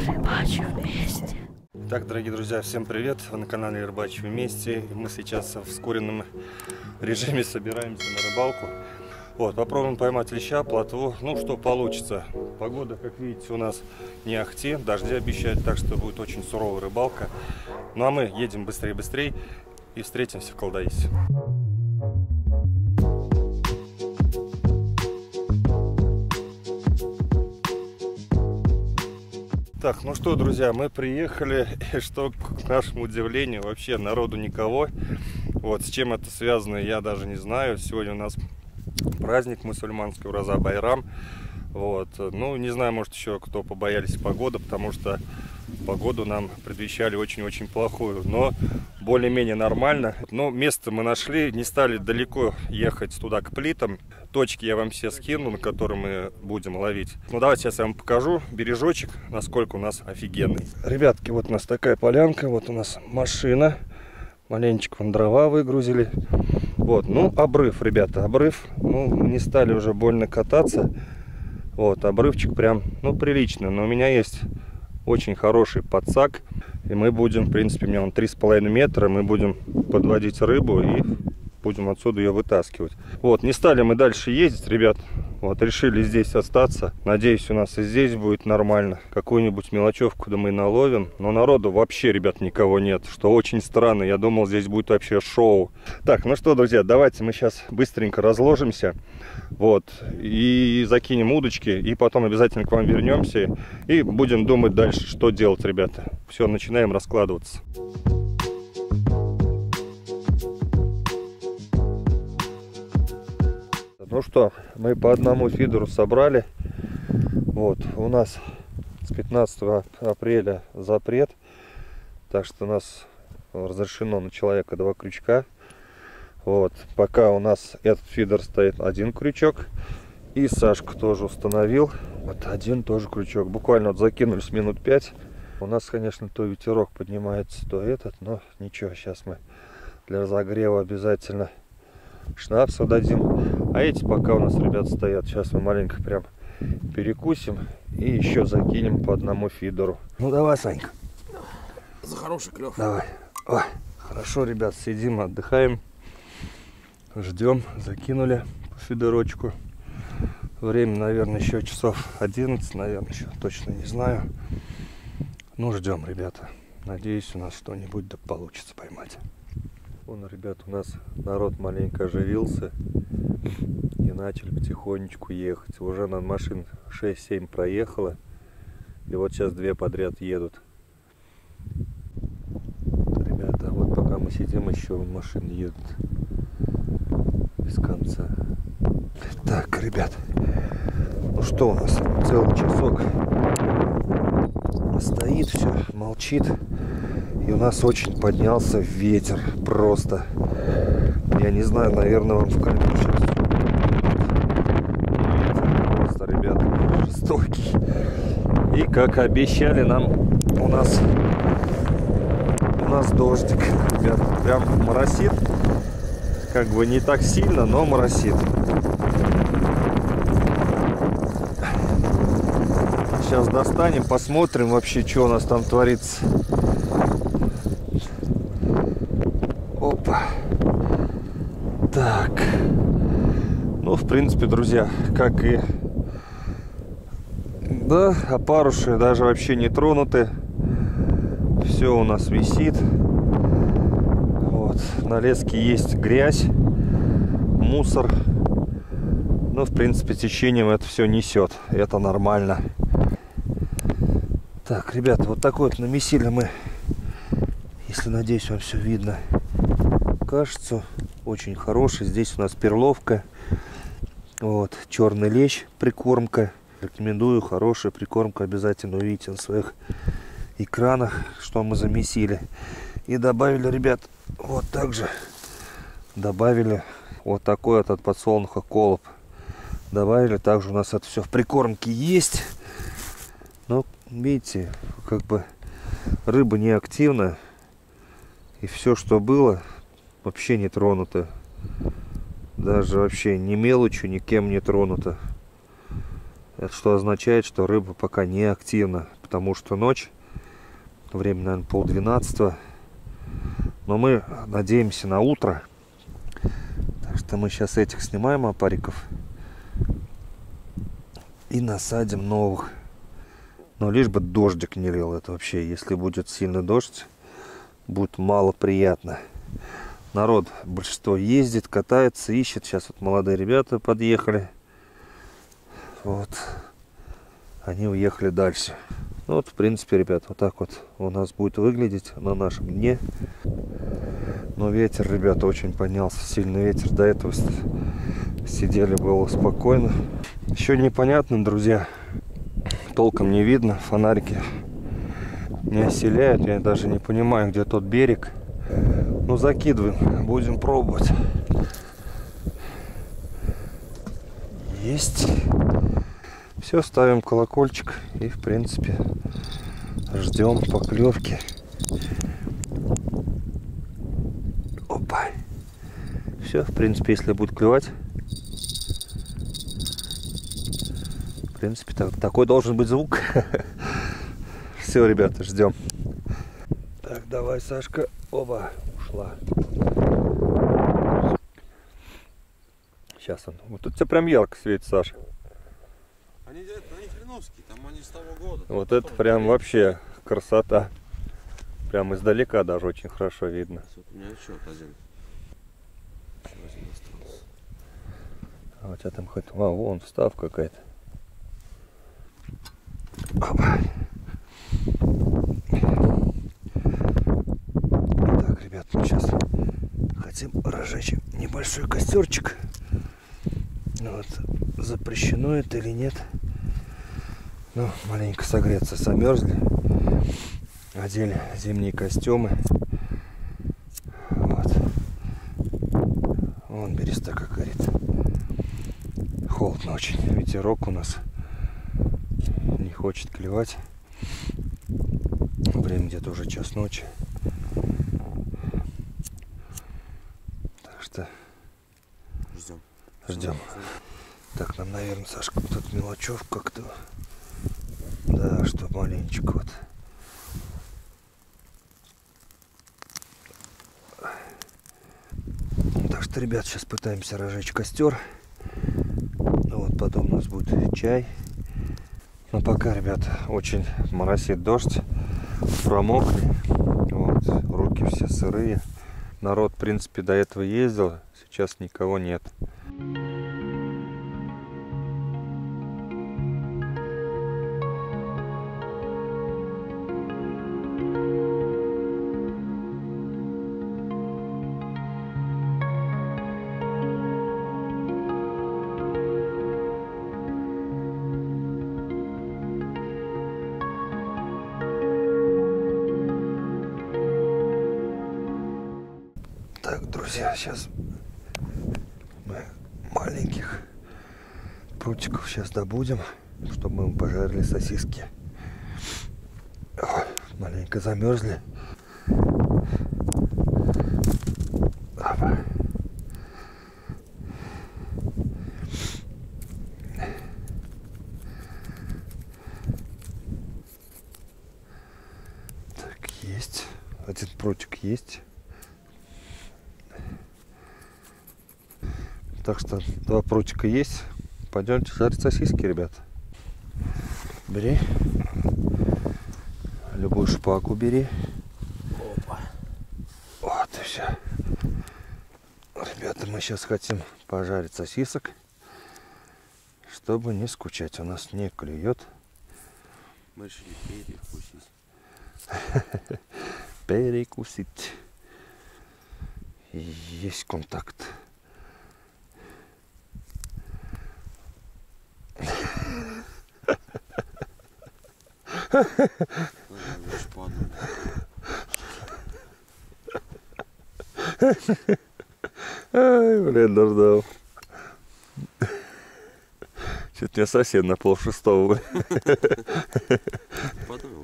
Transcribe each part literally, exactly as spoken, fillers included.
Рыбачим вместе. Так, дорогие друзья, всем привет! Вы на канале Рыбачим вместе. Мы сейчас в ускоренном режиме собираемся на рыбалку. Вот, попробуем поймать леща, плотву. Ну, что получится. Погода, как видите, у нас не ахти. Дожди обещают, так что будет очень суровая рыбалка. Ну, а мы едем быстрее-быстрее и встретимся в Колдаисе. Так, ну что, друзья, мы приехали, и что, к нашему удивлению, вообще народу никого. Вот, с чем это связано, я даже не знаю. Сегодня у нас праздник мусульманский, Ураза Байрам. Вот, ну, не знаю, может, еще кто побоялись погоды, потому что погоду нам предвещали очень-очень плохую, но более-менее нормально. Но место мы нашли, не стали далеко ехать туда к плитам. Точки я вам все скину, на которые мы будем ловить. Ну, давайте сейчас я вам покажу бережочек, насколько у нас офигенный. Ребятки, вот у нас такая полянка, вот у нас машина. Маленечко вон дрова выгрузили. Вот, ну, обрыв, ребята, обрыв. Ну, мы не стали уже больно кататься. Вот, обрывчик прям, ну, приличный. Но у меня есть очень хороший подсак. И мы будем, в принципе, у меня вон три с половиной метра. Мы будем подводить рыбу и будем отсюда ее вытаскивать. Вот, не стали мы дальше ездить, ребят. Вот, решили здесь остаться. Надеюсь, у нас и здесь будет нормально. Какую-нибудь мелочевку да мы наловим. Но народу вообще, ребят, никого нет. Что очень странно. Я думал, здесь будет вообще шоу. Так, ну что, друзья, давайте мы сейчас быстренько разложимся. Вот. И закинем удочки. И потом обязательно к вам вернемся. И будем думать дальше, что делать, ребята. Все, начинаем раскладываться. Ну что, мы по одному фидеру собрали. Вот, у нас с пятнадцатого апреля запрет. Так что у нас разрешено на человека два крючка. Вот, пока у нас этот фидер стоит один крючок. И Сашка тоже установил. Вот один тоже крючок. Буквально вот закинулись минут пять. У нас, конечно, то ветерок поднимается, то этот. Но ничего, сейчас мы для разогрева обязательно шнапса дадим. А эти пока у нас, ребят, стоят. Сейчас мы маленько прям перекусим и еще закинем по одному фидеру. Ну давай, Санька. За хороший клев. Давай. Ой, хорошо, ребят, сидим, отдыхаем. Ждем. Закинули по фидерочку. Время, наверное, еще часов одиннадцать, наверное, еще точно не знаю. Ну, ждем, ребята. Надеюсь, у нас что-нибудь да получится поймать. Вон, ребят, у нас народ маленько оживился и начали потихонечку ехать. Уже на машин шесть-семь проехало. И вот сейчас две подряд едут. Ребята, вот пока мы сидим, еще машины едут без конца. Так, ребят, ну что у нас? Целый часок стоит, все, молчит. И у нас очень поднялся ветер. Просто. Я не знаю, наверное, вам в камеру сейчас. Просто, ребята, жестокий. И как обещали нам, у нас у нас дождик. Ребята, прям моросит. Как бы не так сильно, но моросит. Сейчас достанем, посмотрим вообще, что у нас там творится. Опа. Так. Ну, в принципе, друзья, как и... Да, опарыши даже вообще не тронуты. Все у нас висит. Вот. На леске есть грязь, мусор. Но, в принципе, течением это все несет. Это нормально. Так, ребята, вот такой вот намесили мы. Если, надеюсь, вам все видно. Кажется, очень хороший. Здесь у нас перловка. Вот, черный лещ, прикормка. Рекомендую, хорошая прикормка. Обязательно увидите на своих экранах, что мы замесили. И добавили, ребят, вот так же. Добавили вот такой вот от подсолнуха колоб. Добавили. Также у нас это все в прикормке есть. Но, видите, как бы рыба не активна. И все, что было, вообще не тронуто. Даже вообще ни мелочью, никем не тронуто. Это что означает, что рыба пока не активна. потому что ночь. Время, наверное, полдвенадцатого. Но мы надеемся на утро. Так что мы сейчас этих снимаем опариков. И насадим новых. Но лишь бы дождик не лил. Это вообще, если будет сильный дождь, будет мало приятно. Народ, большинство ездит, катается, ищет. Сейчас вот молодые ребята подъехали. Вот. Они уехали дальше. Ну вот, в принципе, ребят, вот так вот у нас будет выглядеть на нашем дне. Но ветер, ребята, очень поднялся. Сильный ветер. До этого сидели, было спокойно. Еще непонятно, друзья. Толком не видно. Фонарики не оселяют. Я даже не понимаю, где тот берег. Ну, закидываем. Будем пробовать. Есть. Все, ставим колокольчик. И, в принципе, ждем поклевки. Опа. Все, в принципе, если будет клевать. В принципе, так, такой должен быть звук. Все, ребята, ждем. Так, давай, Сашка. Оба, ушла. Сейчас он. Вот тут у тебя прям ярко светит, Саша. Они, это, они хреновские, там они с того года. Вот это прям вообще красота. Прям издалека даже очень хорошо видно. Вот у меня еще один. Еще один остался. А у тебя там хоть... А, вон встав какая-то. Опа. Так, ребят, мы сейчас хотим разжечь небольшой костерчик. Вот. Запрещено это или нет? Ну, маленько согреться, замерзли. Одели зимние костюмы. Вот. Вон береста как горит. Холодно очень. Ветерок у нас. Не хочет клевать. Время где-то уже час ночи. Так что Ждем. ждем. Так, нам, наверное, Сашка, тут мелочев как-то. Да, что маленечко вот. Так что, ребят, сейчас пытаемся разжечь костер. Ну вот, потом у нас будет чай. Но пока, ребят, очень моросит дождь. Промокли. Вот, руки все сырые. Народ, в принципе, до этого ездил. Сейчас никого нет. Так, друзья, сейчас мы маленьких прутиков сейчас добудем, чтобы мы пожарили сосиски. Ой, маленько замерзли. Опа. Так, есть. Один прутик есть. Так что два прутика есть. Пойдемте жарить сосиски, ребят. Бери. Любую шпаку бери. Опа. Вот и все. Ребята, мы сейчас хотим пожарить сосисок, чтобы не скучать. У нас не клюет. Мы решили перекусить. Перекусить. Есть контакт. Ай, блин, дождал. Чуть меня сосед на пол шестого. Потом.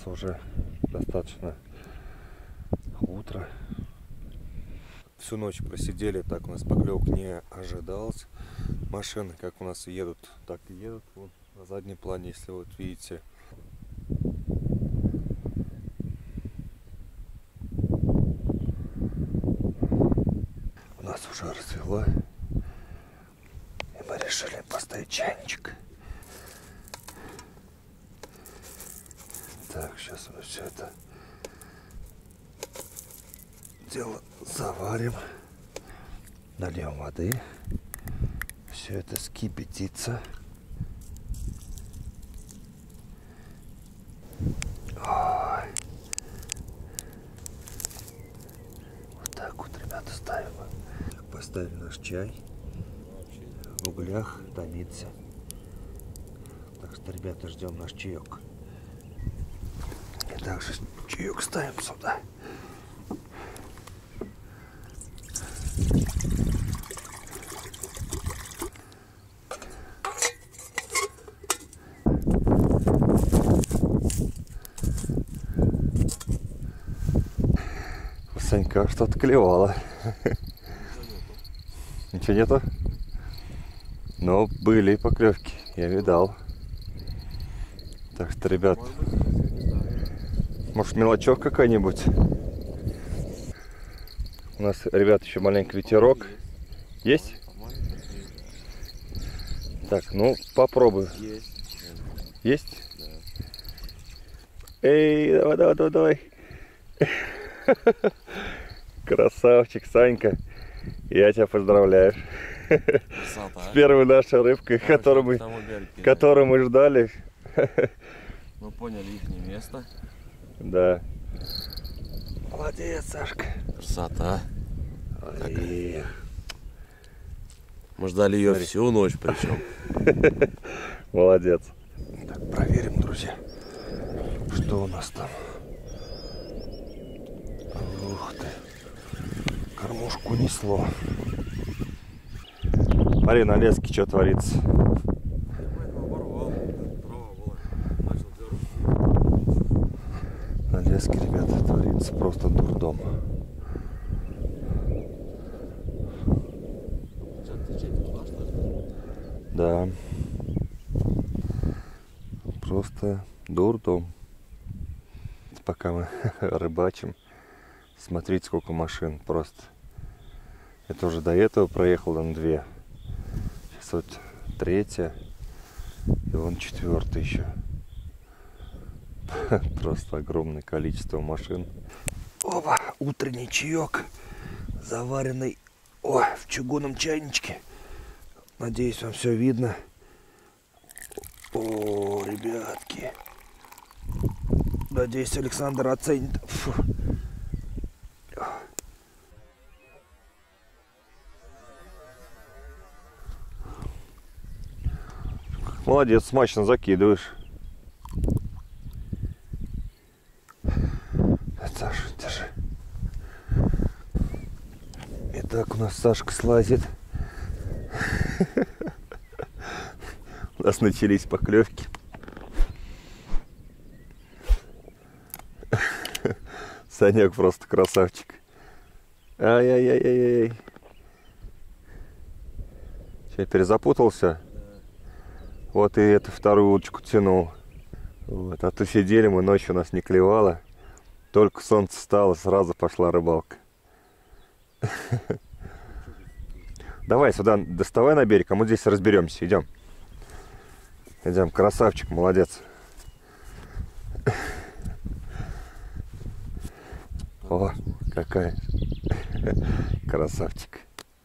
нас уже достаточно утро. Всю ночь просидели, так у нас поклевок не ожидалось. Машины как у нас едут, так и едут. Вот на заднем плане, если вот видите. У нас уже рассвело. И мы решили поставить чайничек. Так, сейчас мы все это дело заварим, нальем воды, все это скипятится. Ой. Вот так вот, ребята, ставим. Поставили наш чай, в углях томится. Так что, ребята, ждем наш чаек. И также чаек ставим сюда. У Санька что-то клевало. Ничего нету? Но были поклевки, я видал. Так что, ребят, может, мелочок какой-нибудь? У нас, ребят, еще маленький ветерок. Есть? Так, ну попробуй. Есть. Есть? Да. Эй, давай, давай, давай, давай. Красавчик, Санька. Я тебя поздравляю. Красота. С первой нашей рыбкой, которую мы, которую мы ждали. Мы поняли их место. Да. Молодец, Сашка. Красота. Ой. Мы ждали ее всю ночь причем. Молодец. Так, проверим, друзья, что у нас там. Ух ты. Кормушку несло. Смотри, на леске что творится. На леске, ребята, творится просто дурдом. Да. Просто дурдом. Пока мы рыбачим. Смотрите, сколько машин просто. Это уже до этого проехало на две. Сейчас вот третья. И вон четвертая еще. Просто огромное количество машин. Опа, утренний чаек, заваренный, о, в чугунном чайничке. Надеюсь, вам все видно. О, ребятки. Надеюсь, Александр оценит. Фу. Молодец, смачно закидываешь. Саша, держи. Итак, у нас Сашка слазит. У нас начались поклевки. Санек просто красавчик. Ай-яй-яй-яй-яй. Сейчас перезапутался. Вот и эту вторую удочку тянул. Вот. А то сидели мы, ночью у нас не клевало. Только солнце встало, сразу пошла рыбалка. Давай сюда, доставай на берег, а мы здесь разберемся. Идем. Идем, красавчик, молодец. О, какая. Красавчик.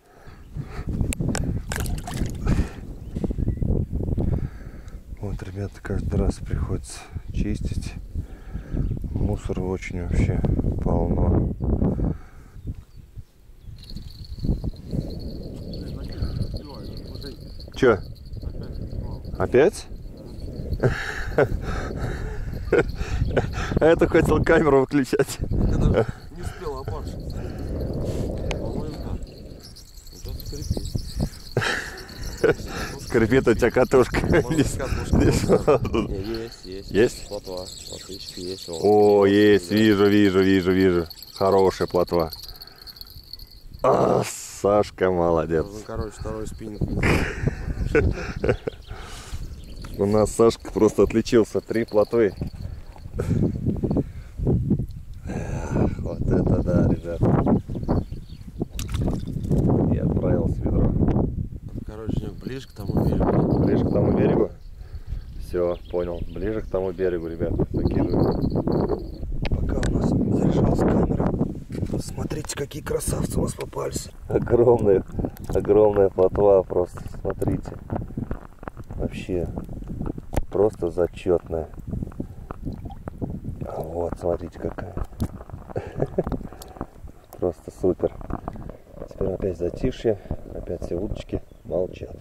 Вот, ребята, каждый раз приходится чистить. Мусора очень вообще полно. Че? Опять? А я только хотел камеру выключать. Не успел опаршиться. Скрипит у тебя катушка. Есть, есть. Есть? Плотва, плотвички есть. О, есть, вижу, вижу, вижу, вижу. Хорошая плотва. А, Сашка молодец. Ну, короче, второй спиннинг. У нас Сашка просто отличился. Три плотвы. Вот это да, ребята. И отправился в ведро. Короче, ближе к тому берегу. Ближе к тому берегу. Все, понял. Ближе к тому берегу, ребята. Закидываем. Пока у нас заряжалась камера. Смотрите, какие красавцы у нас попались. Огромная, огромная плотва просто. Смотрите. Вообще просто зачетная. Вот, смотрите какая. Просто супер. Теперь опять затишье. Опять все уточки молчат.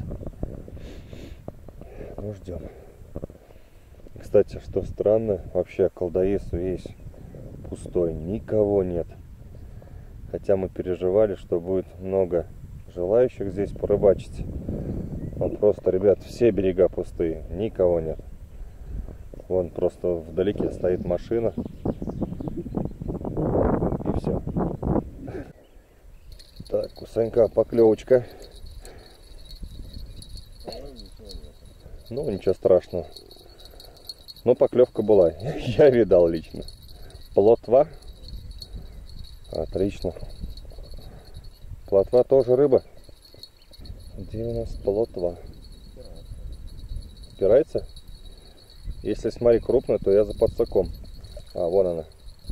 Ну, ждем. Кстати, что странно, вообще Колдаис весь пустой. Никого нет. Хотя мы переживали, что будет много желающих здесь порыбачить. Но просто, ребят, все берега пустые. Никого нет. Вон просто вдалеке стоит машина. И все. Так, у Санька поклевочка. Ну, ничего страшного. Но поклевка была. Я видал лично. Плотва. Отлично. Плотва тоже рыба. Где у нас плотва? Упирается? Если, смотри, крупная, то я за подсаком. А, вон она.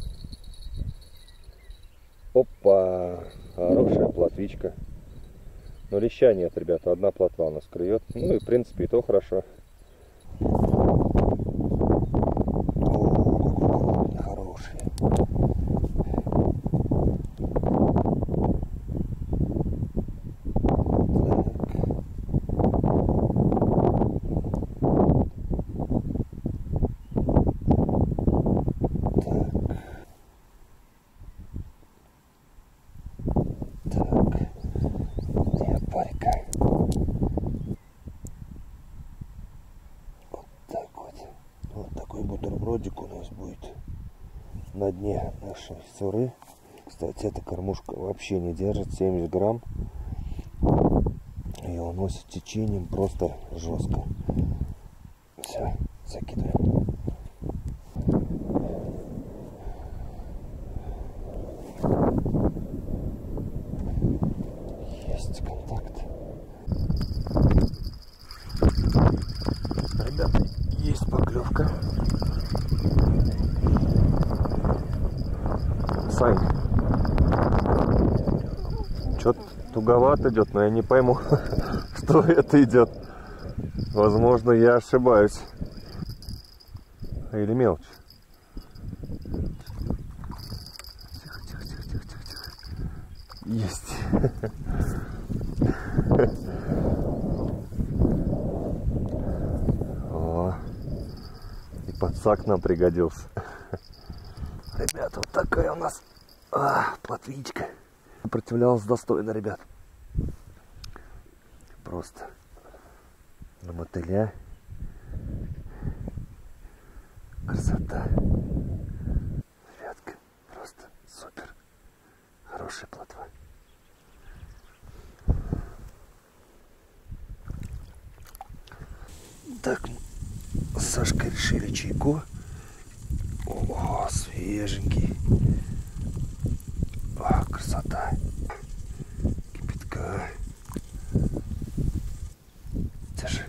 Опа! Хорошая плотвичка. Но леща нет, ребята. Одна плотва у нас клюет. Ну и, в принципе, и то хорошо. О, хороший. Бутербродик у нас будет на дне нашей суры. Кстати, эта кормушка вообще не держит, семьдесят грамм. Ее уносит течением просто жестко. Все, закидываем. Есть контакт. Ребята, есть поклевка. Сань, что-то туговато идет, но я не пойму, что это идет. Возможно, я ошибаюсь. Или мелочь. Тихо, тихо, тихо, тихо, тихо, тихо. Есть. О, и подсак нам пригодился. Ребята, вот такая у нас а, плотвичка. Сопротивлялась достойно, ребят. Просто на мотыля. Красота. Ребятка, просто супер. Хорошая плотва. Так, с Сашкой решили чайку. О, свеженький. О, красота. Кипятка. Держи.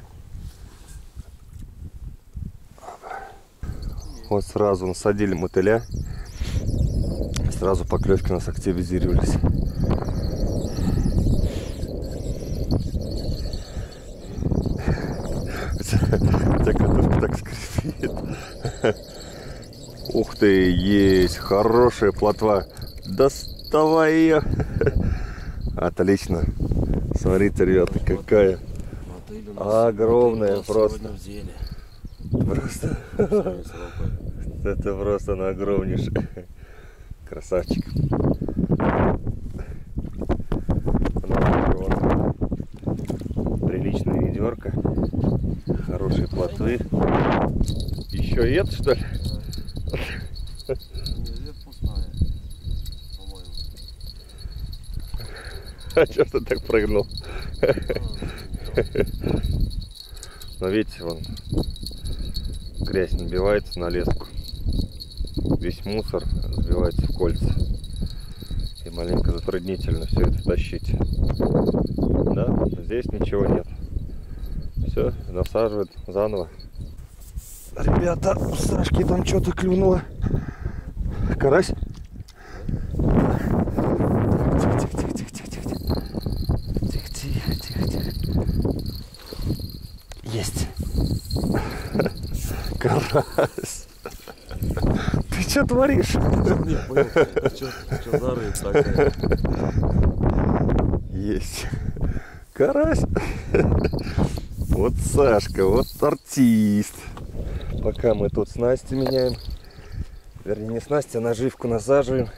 Вот сразу насадили мотыля. Сразу поклевки у нас активизировались. У тебя катушка так скрипит. Ух ты, есть хорошая плотва. Доставай ее. Отлично. Смотрите, ребята, какая огромная просто. Просто. Это просто на огромнейший. Красавчик. Приличная ведерко. Хорошие плотвы. Еще и это, что ли? Нет, пустая, по-моему. А что ты так прыгнул? Но видите, вон грязь набивается на леску. Весь мусор сбивается в кольца. И маленько затруднительно все это тащить. Да, здесь ничего нет. Все, насаживают заново. Ребята, у Сашки там что-то клюнуло. Карась? Тихо-тихо-тихо-тихо-тихо-тихо. Есть. Карась. Ты что творишь? Не понял, что за рыба такая? Есть. Карась. Вот Сашка, вот артист. Пока мы тут снасти меняем. Вернее, не снасти, а наживку насаживаем.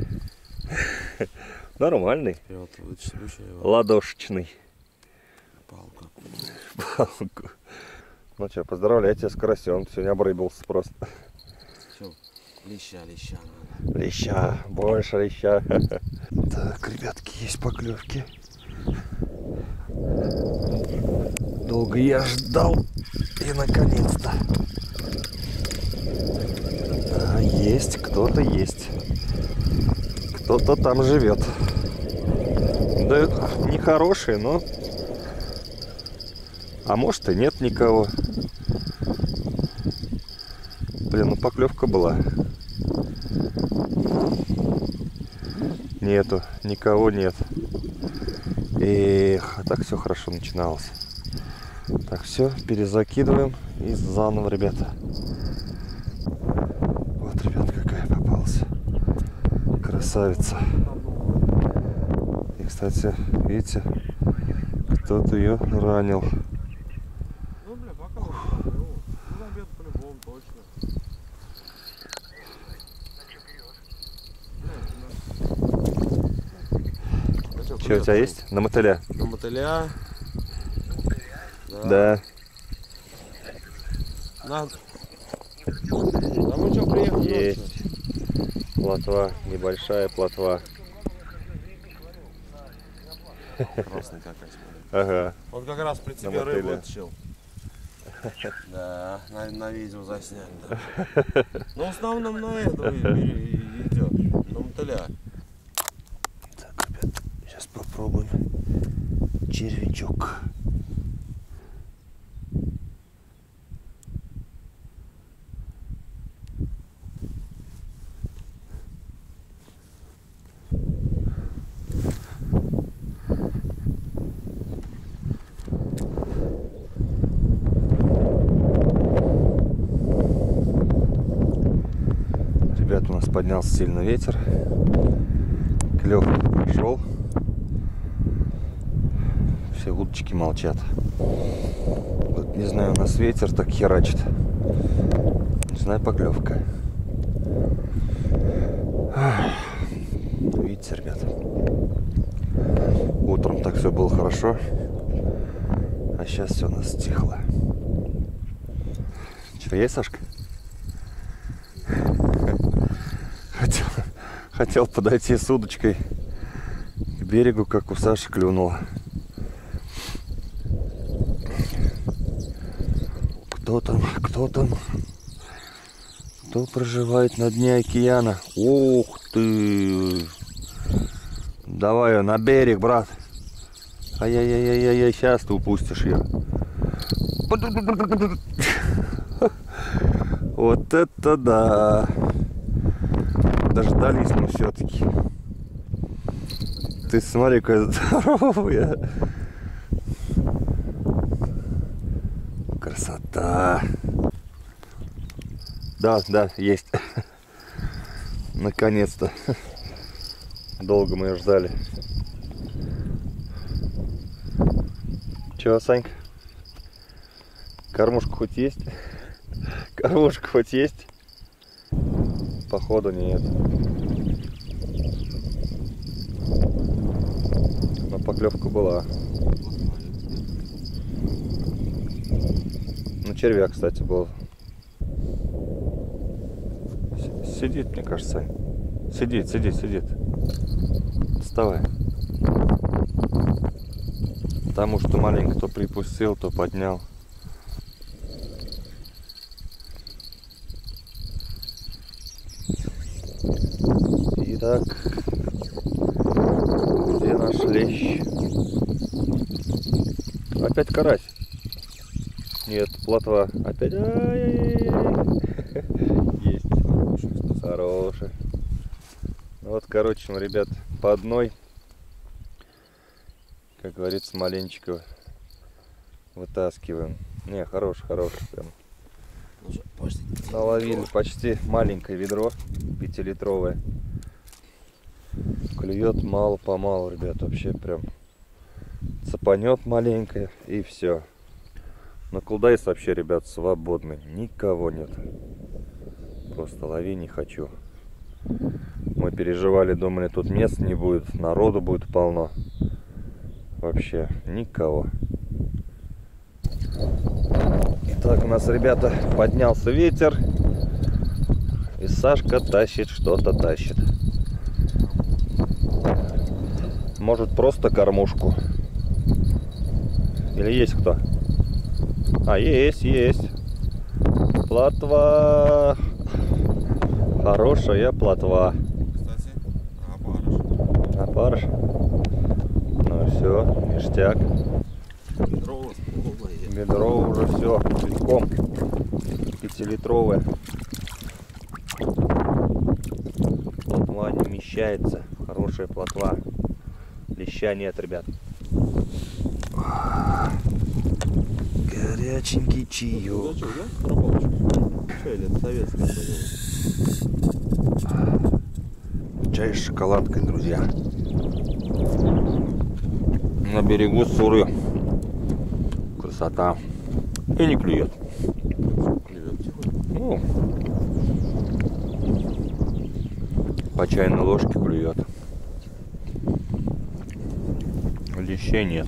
Нормальный. Ладошечный. Палка. Палку. Ну что, поздравляю тебя с карасем. Сегодня обрыбился просто. Все, леща, леща надо. Леща, больше леща. Так, ребятки, есть поклевки. Долго я ждал. И наконец-то. А, есть, кто-то есть. Кто-то там живет. Да, нехорошие, но... А может и нет никого. Блин, ну поклевка была. Нету, никого нет. Эх, а так все хорошо начиналось. Так, все, перезакидываем и заново, ребята. Вот, ребят, какая попалась. Красавица. И, кстати, видите, кто-то ее ранил. Ну, бля, пока он ну, забьет по-любому, точно. Что у тебя есть? На мотыля? На мотыля. Да. На... Да мы что, приехали? Есть. Плотва, небольшая плотва. Красный какая. Ага. Он как раз при тебе На рыбу мотыле. отчил. Да, на, на видео засняли. Да. Но в основном на этого и- и- и идет. На мотыля. Так, ребят, сейчас попробуем червячок. Ребят, у нас поднялся сильный ветер. Клев пошел. Все удочки молчат. Вот, не знаю, у нас ветер так херачит. Не знаю, поклевка. Видите, ребята. Утром так все было хорошо. А сейчас все у нас стихло. Что, есть, Сашка? Хотел, хотел подойти с удочкой к берегу, как у Саши клюнуло. Кто там? Кто там? Кто проживает на дне океана? Ух ты! Давай на берег, брат. Ай-яй-яй-яй-яй, сейчас ты упустишь ее. Вот это да! Дождались мы все-таки. Ты смотри, какая здоровая. Красота. Да, да, есть. Наконец-то. Долго мы ее ждали. Че, Санька? Кормушка хоть есть? Кормушка хоть есть? Походу нет. Но поклевка была. червяк, кстати, был. Сидит, мне кажется. Сидит, сидит, сидит. Вставай. Потому что маленько то припустил, то поднял. Итак, где наш лещ? Опять карась. Нет, плотва. Опять. Есть. Хороший. Вот, короче, мы, ребят, по одной, как говорится, маленечко вытаскиваем. Не, хороший, хороший прям. Наловили почти маленькое ведро, пятилитровое. Клюет мало-помалу, ребят, вообще прям цапанет маленькое и все. Но колдайс вообще, ребят, свободный, никого нет. Просто лови не хочу. Мы переживали, думали, тут мест не будет, народу будет полно. Вообще никого. Итак, у нас, ребята, поднялся ветер. И Сашка тащит, что-то тащит. Может, просто кормушку. Или есть кто? А, есть, есть. Плотва. Хорошая плотва. Кстати, опарыш. Опарыш. Ну все, ништяк. Ведро у вас полное. Ведро уже все, целиком. Пятилитровое. Плотва не вмещается. Хорошая плотва. Леща нет, ребят. Горяченький чаек. Ну, что, да? Рыбалочку. Чай или советский? Чай с шоколадкой, друзья. На берегу Суры. Красота. И не клюет. Клюет тихо. Ну, по чайной ложке клюет. Лещей нет.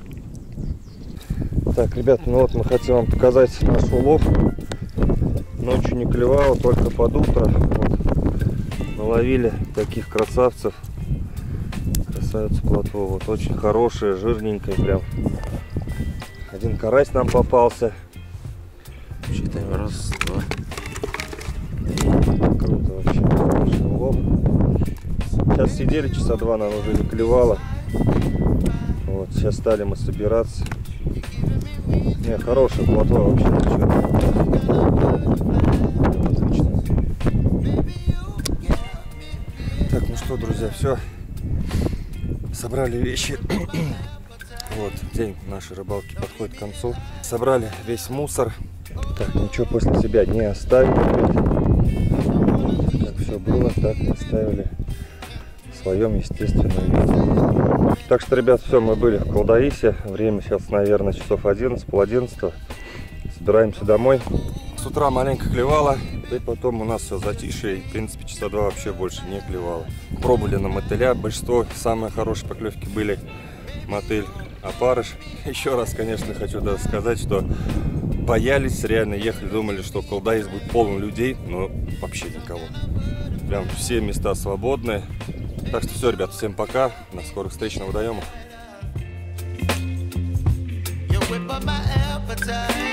Так, ребят, ну вот мы хотим вам показать наш улов. Ночью не клевало, только под утро. Вот. Наловили таких красавцев. Красавица плотва. Вот очень хорошая, жирненькая прям. Один карась нам попался. Считаем раз, два. Круто вообще. Хороший улов. Сейчас сидели часа два, нам уже не клевало. Вот, сейчас стали мы собираться. Не, хорошая плотва вообще. Отлично. Так, ну что, друзья, все. Собрали вещи. Вот, день нашей рыбалки подходит к концу. Собрали весь мусор. Так, ничего после себя не оставили. Как все было, так и оставили в своем естественном виде. Так что, ребят, все, мы были в Колдаисе. Время сейчас, наверное, часов одиннадцать, пол одиннадцатого. Собираемся домой. С утра маленько клевало, и потом у нас все затишье. И, в принципе, часа два вообще больше не клевало. Пробовали на мотыля. Большинство, самые хорошие поклевки были мотыль, опарыш. Еще раз, конечно, хочу даже сказать, что боялись, реально ехали, думали, что Колдаис будет полон людей, но вообще никого. Прям все места свободные. Так что все, ребят, всем пока. До скорых встреч на водоемах.